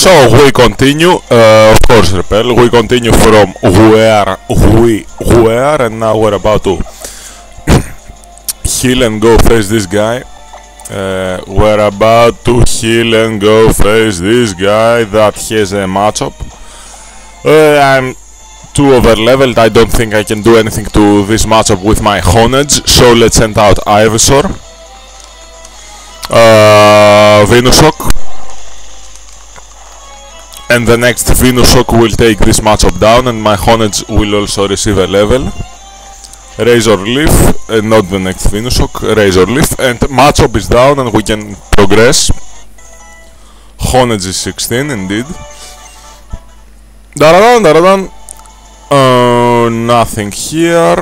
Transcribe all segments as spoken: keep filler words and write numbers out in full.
So we continue, uh, of course, repel. We continue from where we were, and now we're about to heal and go face this guy. Uh, we're about to heal and go face this guy that has a matchup. Uh, I'm too over leveled. I don't think I can do anything to this matchup with my Honedge, so let's send out Ivysaur, uh, Venusaur, and the next Venusaur will take this matchup down, and my Honedge will also receive a level. Razor Leaf, uh, not the next Venusaur, Razor Leaf, and matchup is down and we can progress. Honedge is sixteen indeed. Daradan, daradan. Uh, nothing here.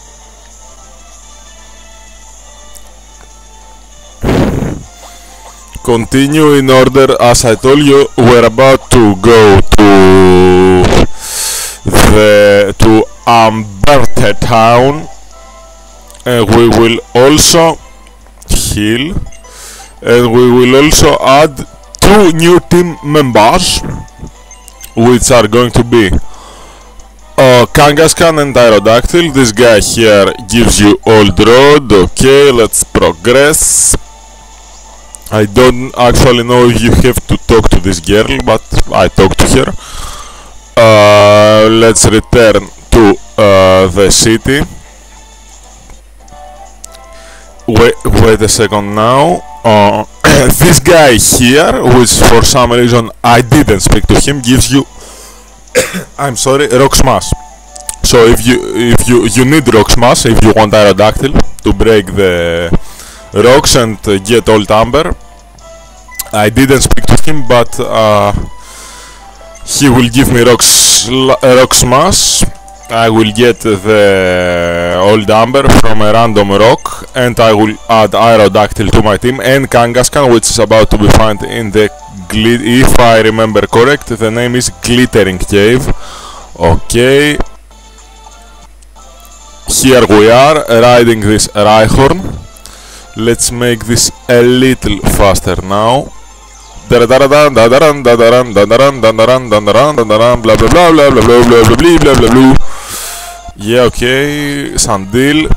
Continue in order. As I told you, we're about to go to the to Amberta town, and we will also heal, and we will also add two new team members, which are going to be uh, Kangaskhan and Aerodactyl. This guy here gives you Old Road. Okay, let's progress. I don't actually know if you have to talk to this girl, but I talked to her. Uh, let's return to uh, the city. Wait, wait a second now. Uh, this guy here, which for some reason I didn't speak to him, gives you I'm sorry, Rock Smash. So if you if you you need Rock Smash if you want Aerodactyl to break the rocks and uh, get Old Amber. I didn't speak to him, but uh, he will give me rock, rock Smash. I will get the Old Amber from a random rock, and I will add Aerodactyl to my team, and Kangaskhan, which is about to be found in the glit. If I remember correct, the name is Glittering Cave. Okay. Here we are, riding this Rhyhorn. Let's make this a little faster now. Blah blah blah blah blah blah blah blah blah. Yeah, okay, Sandil.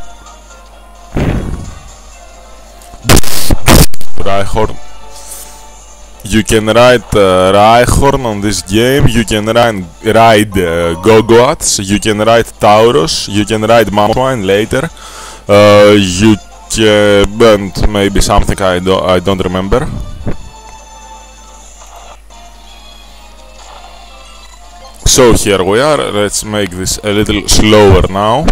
Rhyhorn. You can ride uh, Rhyhorn on this game. You can ride, ride uh, Gogoats. You can ride Tauros. You can ride Mammoine later. Uh, you can, and maybe something I don't I don't remember. So here we are. Let's make this a little slower now.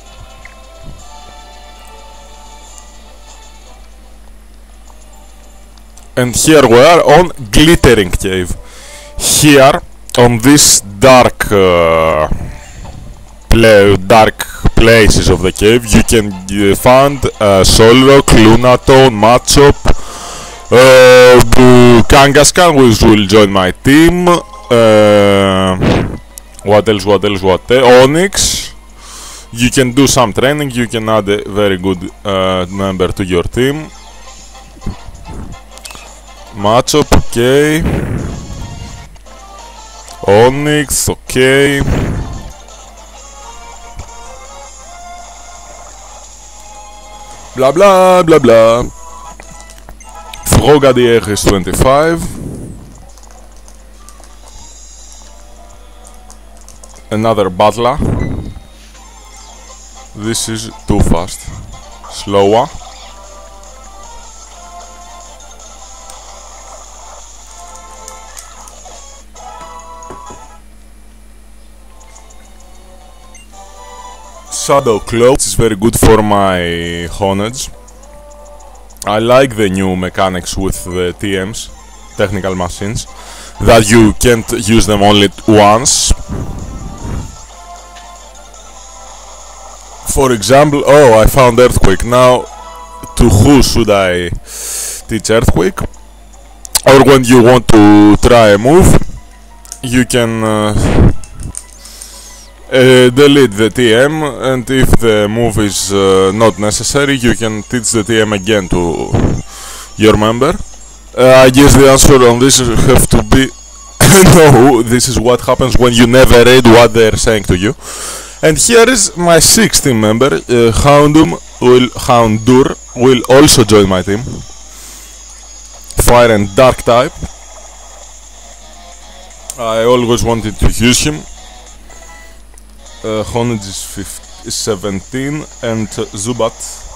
And here we are on Glittering Cave. Here on this dark uh, pla dark places of the cave, you can uh, find uh, Solrock, Lunatone, Machop, uh, Kangaskhan, which will join my team. Uh, what else? What else? What else? Onyx. You can do some training. You can add a very good uh, member to your team. Machop, okay. Onyx, okay. Blah blah blah blah. Frogadier is twenty-five. Another Battler. This is too fast. Slower. Shadow Claw, which is very good for my Honedge. I like the new mechanics with the T Ms, technical machines, that you can't use them only once. For example, oh, I found Earthquake. Now, to who should I teach Earthquake? Or when you want to try a move, you can uh, Uh, delete the T M, and if the move is uh, not necessary, you can teach the T M again to your member. Uh, I guess the answer on this have to be no, this is what happens when you never read what they're saying to you. And here is my sixth team member, uh, Houndum will, Houndur will also join my team. Fire and Dark type. I always wanted to use him. Uh, Honage is seventeen and uh, Zubat,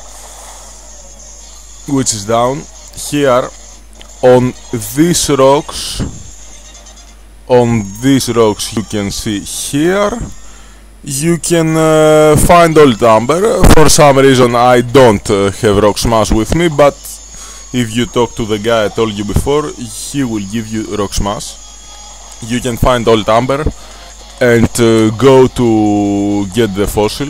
which is down. Here on these rocks, on these rocks you can see here, you can uh, find Old Amber. For some reason I don't uh, have Rock Smash with me, but if you talk to the guy I told you before, he will give you Rock Smash. You can find Old Amber and uh, go to get the fossil.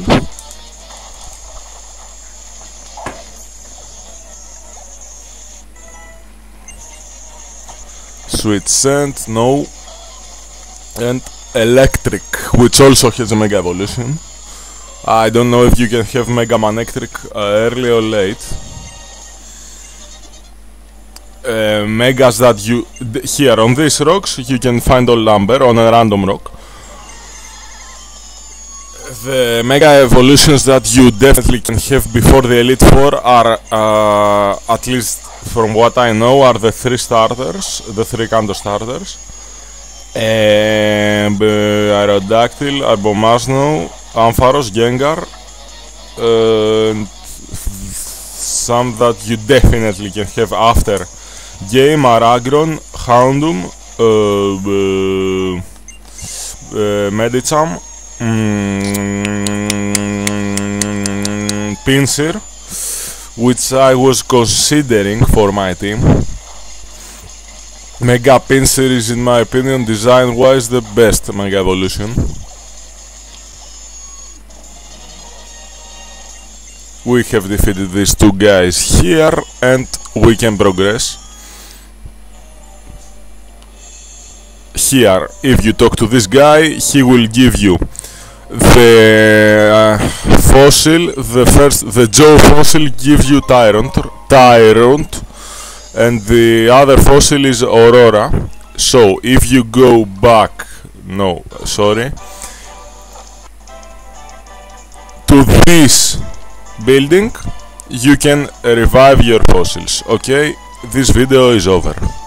Sweet Scent, no. And Electric, which also has a Mega Evolution. I don't know if you can have Mega Manectric uh, early or late. Uh, megas that you... here on these rocks you can find Old Amber on a random rock. The Mega Evolutions that you definitely can have before the Elite Four are, uh, at least from what I know, are the three starters, the three Kanto starters. And uh, Aerodactyl, Arbomazno, Ampharos, Gengar, uh, and some that you definitely can have after game are Aggron, Houndoom, uh, uh, uh, Medicham, mm, Pinsir, which I was considering for my team. Mega Pinsir is, in my opinion, design wise the best Mega Evolution. We have defeated these two guys here and we can progress. Here, if you talk to this guy, he will give you the uh, fossil, the first, the Joe fossil gives you Tyrant, Tyrant, and the other fossil is Aurora. So if you go back, no, sorry, to this building, you can revive your fossils. Okay, this video is over.